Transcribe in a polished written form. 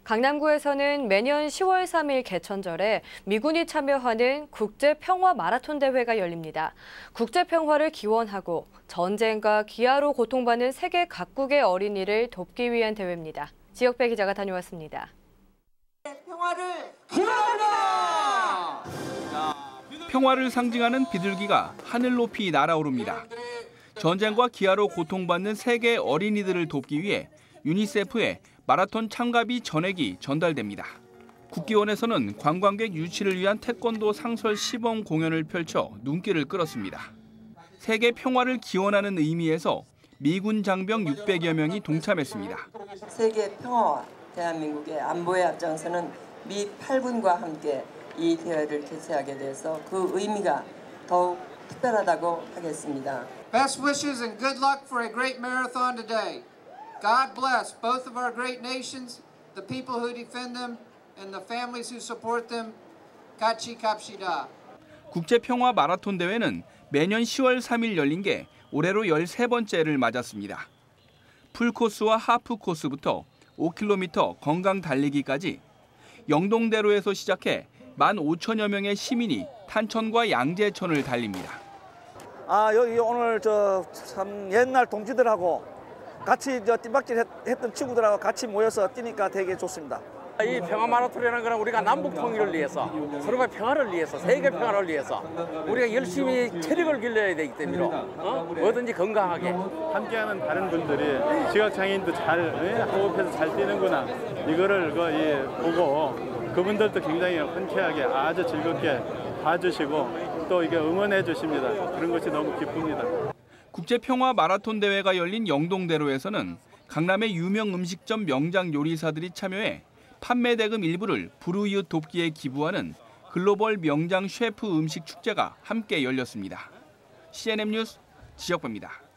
강남구에서는 매년 10월 3일 개천절에 미군이 참여하는 국제평화 마라톤 대회가 열립니다. 국제평화를 기원하고 전쟁과 기아로 고통받는 세계 각국의 어린이를 돕기 위한 대회입니다. 지역배 기자가 다녀왔습니다. 평화를 기원합니다! 평화를 상징하는 비둘기가 하늘 높이 날아오릅니다. 전쟁과 기아로 고통받는 세계 어린이들을 돕기 위해 유니세프에 마라톤 참가비 전액이 전달됩니다. 국기원에서는 관광객 유치를 위한 태권도 상설 시범 공연을 펼쳐 눈길을 끌었습니다. 세계 평화를 기원하는 의미에서 미군 장병 600여 명이 동참했습니다. 세계 평화와 대한민국의 안보에 앞장서는 미 8군과 함께 이 대회를 개최하게 돼서 그 의미가 더욱 특별하다고 하겠습니다. Best wishes and good luck for a great marathon today. God bless both of our great nations, the people who defend them, and the families who support them. 같이 갑시다. 국제평화 마라톤 대회는 매년 10월 3일 열린 게 올해로 13번째를 맞았습니다. 풀코스와 하프 코스부터 5km 건강 달리기까지 영동대로에서 시작해 15,000여 명의 시민이 탄천과 양재천을 달립니다. 여기 오늘 참 옛날 동지들하고 같이 뜀박질 했던 친구들하고 같이 모여서 뛰니까 되게 좋습니다. 이 평화 마라톤이라는 거는 우리가 남북 통일을 위해서, 서로가 평화를 위해서, 세계 평화를 위해서 우리가 열심히 체력을 길러야 되기 때문에 뭐든지 건강하게. 함께하는 다른 분들이 시각장애인도 잘 호흡해서 잘 뛰는구나 이거를 보고 그분들도 굉장히 흔쾌하게 아주 즐겁게 봐주시고 또 이게 응원해 주십니다. 그런 것이 너무 기쁩니다. 국제평화 마라톤 대회가 열린 영동대로에서는 강남의 유명 음식점 명장 요리사들이 참여해 판매 대금 일부를 불우이웃 돕기에 기부하는 글로벌 명장 셰프 음식 축제가 함께 열렸습니다. CNN 뉴스 지역배입니다.